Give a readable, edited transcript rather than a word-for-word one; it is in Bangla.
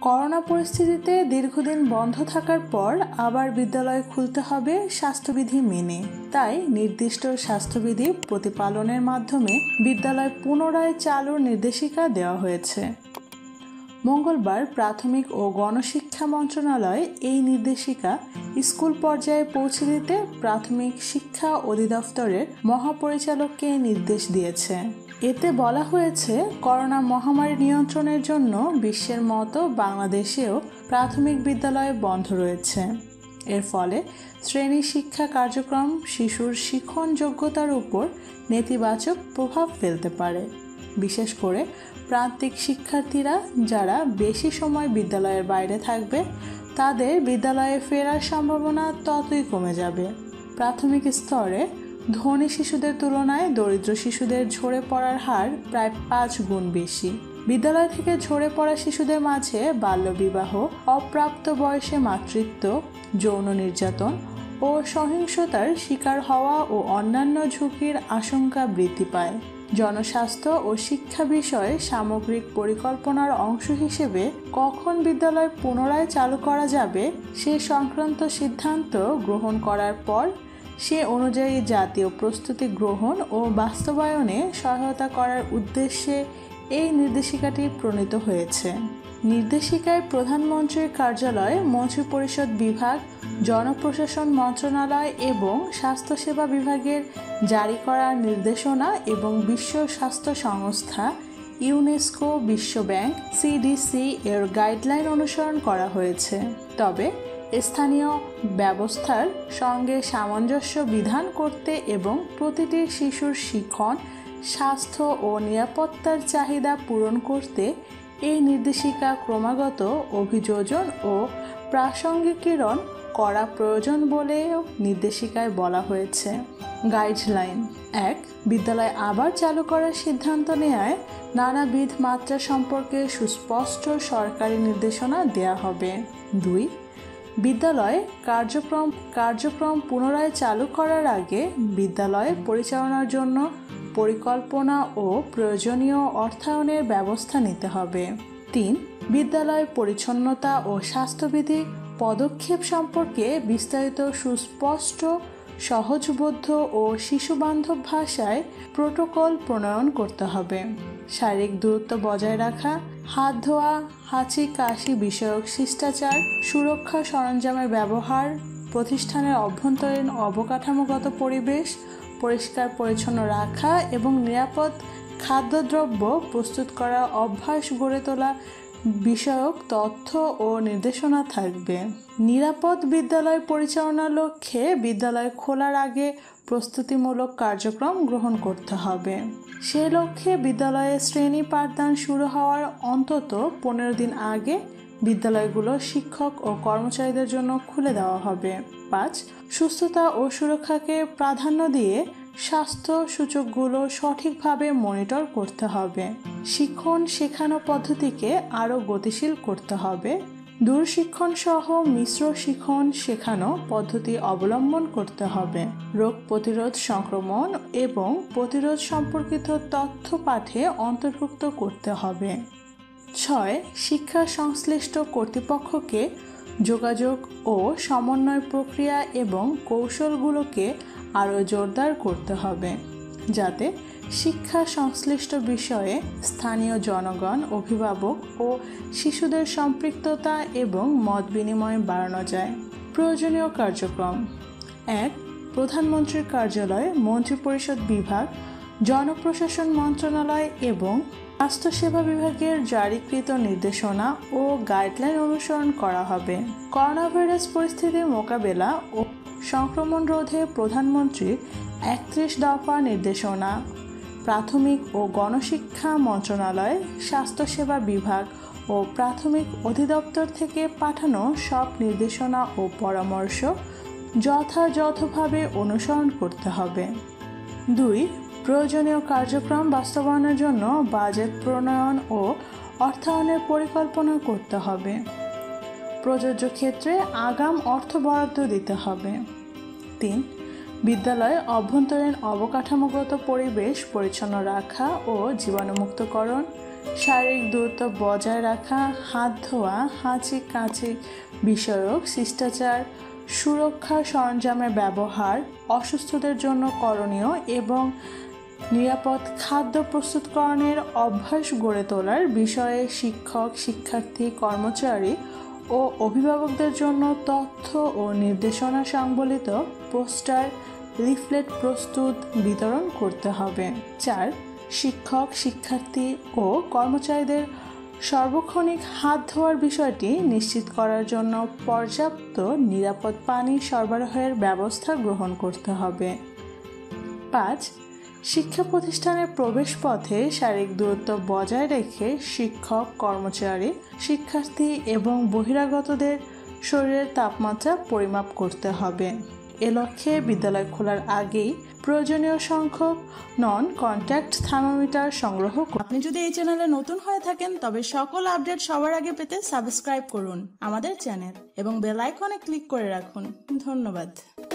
করোনা পরিস্থিতিতে দীর্ঘদিন বন্ধ থাকার পর আবার বিদ্যালয় খুলতে হবে স্বাস্থ্যবিধি মেনে। তাই নির্দিষ্ট স্বাস্থ্যবিধি প্রতিপালনের মাধ্যমে বিদ্যালয় পুনরায় চালুর নির্দেশিকা দেওয়া হয়েছে। মঙ্গলবার প্রাথমিক ও গণশিক্ষা মন্ত্রণালয় এই নির্দেশিকা স্কুল পর্যায়ে পৌঁছে দিতে প্রাথমিক শিক্ষা অধিদপ্তরের মহাপরিচালককে নির্দেশ দিয়েছে। এতে বলা হয়েছে, করোনা মহামারী নিয়ন্ত্রণের জন্য বিশ্বের মতো বাংলাদেশেও প্রাথমিক বিদ্যালয় বন্ধ রয়েছে। এর ফলে শ্রেণী শিক্ষা কার্যক্রম শিশুর শিখন যোগ্যতার উপর নেতিবাচক প্রভাব ফেলতে পারে। বিশেষ করে প্রান্তিক শিক্ষার্থীরা যারা বেশি সময় বিদ্যালয়ের বাইরে থাকবে, তাদের বিদ্যালয়ে ফেরার সম্ভাবনা ততই কমে যাবে। প্রাথমিক স্তরে ধনী শিশুদের তুলনায় দরিদ্র শিশুদের ঝরে পড়ার হার প্রায় 5 গুণ বেশি। বিদ্যালয় থেকে ঝরে পড়া শিশুদের মাঝে বাল্যবিবাহ, অপ্রাপ্ত বয়সে মাতৃত্ব, যৌন নির্যাতন ও সহিংসতার শিকার হওয়া ও অন্যান্য ঝুঁকির আশঙ্কা বৃদ্ধি পায়। জনস্বাস্থ্য ও শিক্ষা বিষয়ে সামগ্রিক পরিকল্পনার অংশ হিসেবে কখন বিদ্যালয় পুনরায় চালু করা যাবে সে সংক্রান্ত সিদ্ধান্ত গ্রহণ করার পর সে অনুযায়ী জাতীয় প্রস্তুতি গ্রহণ ও বাস্তবায়নে সহায়তা করার উদ্দেশ্যে এই নির্দেশিকাটি প্রণীত হয়েছে। নির্দেশিকায় প্রধানমন্ত্রীর কার্যালয়, মন্ত্রিপরিষদ বিভাগ, জনপ্রশাসন মন্ত্রণালয় এবং স্বাস্থ্যসেবা বিভাগের জারি করা নির্দেশনা এবং বিশ্ব স্বাস্থ্য সংস্থা, ইউনেস্কো, বিশ্বব্যাংক, সিডিসি এর গাইডলাইন অনুসরণ করা হয়েছে। তবে স্থানীয় ব্যবস্থার সঙ্গে সামঞ্জস্য বিধান করতে এবং প্রতিটি শিশুর শিখন, স্বাস্থ্য ও নিরাপত্তার চাহিদা পূরণ করতে এই নির্দেশিকা ক্রমাগত অভিযোজন ও প্রাসঙ্গিকীকরণ করা প্রয়োজন বলেও নির্দেশিকায় বলা হয়েছে। গাইডলাইন 1. বিদ্যালয় আবার চালু করার সিদ্ধান্ত নেওয়ায় নানাবিধ মাত্রা সম্পর্কে সুস্পষ্ট সরকারি নির্দেশনা দেয়া হবে। 2. বিদ্যালয় কার্যক্রম পুনরায় চালু করার আগে বিদ্যালয় পরিচালনার জন্য পরিকল্পনা ও প্রয়োজনীয় অর্থায়নের ব্যবস্থা নিতে হবে। 3. বিদ্যালয় পরিচ্ছন্নতা ও স্বাস্থ্যবিধি পদক্ষেপ সম্পর্কে বিস্তারিত, সুস্পষ্ট, সহজবোধ্য ও শিশুবান্ধব ভাষায় প্রোটোকল প্রণয়ন করতে হবে। শারীরিক দূরত্ব বজায় রাখা, হাত ধোয়া, হাঁচি কাশি বিষয়ক শিষ্টাচার, সুরক্ষা সরঞ্জামের ব্যবহার, প্রতিষ্ঠানের অভ্যন্তরীণ অবকাঠামোগত পরিবেশ পরিষ্কার পরিচ্ছন্ন রাখা এবং নিরাপদ খাদ্যদ্রব্য প্রস্তুত করার অভ্যাস গড়ে তোলা বিষয়ক তথ্য ও নির্দেশনা থাকবে। নিরাপদ বিদ্যালয় পরিচালনার লক্ষ্যে বিদ্যালয় খোলার আগে প্রস্তুতিমূলক কার্যক্রম গ্রহণ করতে হবে। সে লক্ষ্যে বিদ্যালয়ে শ্রেণী পাঠদান শুরু হওয়ার অন্তত 15 দিন আগে বিদ্যালয়গুলো শিক্ষক ও কর্মচারীদের জন্য খুলে দেওয়া হবে। 5. সুস্থতা ও সুরক্ষাকে প্রাধান্য দিয়ে স্বাস্থ্য সূচকগুলো সঠিকভাবে মনিটর করতে হবে। শিক্ষণ শেখানো পদ্ধতিকে আরও গতিশীল করতে হবে। দূরশিক্ষণ সহ মিশ্র শিক্ষণ শেখানো পদ্ধতি অবলম্বন করতে হবে। রোগ প্রতিরোধ, সংক্রমণ এবং প্রতিরোধ সম্পর্কিত তথ্য পাঠে অন্তর্ভুক্ত করতে হবে। 6. শিক্ষা সংশ্লিষ্ট কর্তৃপক্ষকে যোগাযোগ ও সমন্বয় প্রক্রিয়া এবং কৌশলগুলোকে আরও জোরদার করতে হবে, যাতে শিক্ষা সংশ্লিষ্ট বিষয়ে স্থানীয় জনগণ, অভিভাবক ও শিশুদের সম্পৃক্ততা এবং মত বিনিময় বাড়ানো যায়। প্রয়োজনীয় কার্যক্রম 1. প্রধানমন্ত্রীর কার্যালয়, মন্ত্রিপরিষদ বিভাগ, জনপ্রশাসন মন্ত্রণালয় এবং স্বাস্থ্যসেবা বিভাগের জারিকৃত নির্দেশনা ও গাইডলাইন অনুসরণ করা হবে। করোনা ভাইরাস পরিস্থিতির মোকাবেলা ও সংক্রমণ রোধে প্রধানমন্ত্রীর 31 দফা নির্দেশনা প্রাথমিক ও গণশিক্ষা মন্ত্রণালয়, স্বাস্থ্যসেবা বিভাগ ও প্রাথমিক অধিদপ্তর থেকে পাঠানো সব নির্দেশনা ও পরামর্শ যথাযথভাবে অনুসরণ করতে হবে। 2. প্রয়োজনীয় কার্যক্রম বাস্তবায়নের জন্য বাজেট প্রণয়ন ও অর্থায়নের পরিকল্পনা করতে হবে। প্রযোজ্য ক্ষেত্রে আগাম অর্থ বরাদ্দ দিতে হবে। 3. বিদ্যালয়ে অভ্যন্তরীণ অবকাঠামোগত পরিবেশ পরিচ্ছন্ন রাখা ও জীবাণুমুক্তকরণ, শারীরিক দূরত্ব বজায় রাখা, হাত ধোয়া, হাঁচি কাশি বিষয়ক শিষ্টাচার, সুরক্ষা সরঞ্জামের ব্যবহার, অসুস্থদের জন্য করণীয় এবং নিরাপদ খাদ্য প্রস্তুতকরণের অভ্যাস গড়ে তোলার বিষয়ে শিক্ষক, শিক্ষার্থী, কর্মচারী ও অভিভাবকদের জন্য তথ্য ও নির্দেশনা সংবলিত পোস্টার, লিফলেট প্রস্তুত বিতরণ করতে হবে। 4. শিক্ষক, শিক্ষার্থী ও কর্মচারীদের সার্বক্ষণিক হাত ধোয়ার বিষয়টি নিশ্চিত করার জন্য পর্যাপ্ত নিরাপদ পানি সরবরাহের ব্যবস্থা গ্রহণ করতে হবে। 5. শিক্ষা প্রতিষ্ঠানের প্রবেশপথে শারীরিক দূরত্ব বজায় রেখে শিক্ষক, কর্মচারী, শিক্ষার্থী এবং বহিরাগতদের শরীরের তাপমাত্রা পরিমাপ করতে হবে। এ লক্ষ্যে বিদ্যালয় খোলার আগেই প্রয়োজনীয় সংখ্যক নন কন্ট্যাক্ট থার্মোমিটার সংগ্রহ করুন। আপনি যদি এই চ্যানেলে নতুন হয়ে থাকেন তবে সকল আপডেট সবার আগে পেতে সাবস্ক্রাইব করুন আমাদের চ্যানেল এবং বেল আইকনে ক্লিক করে রাখুন। ধন্যবাদ।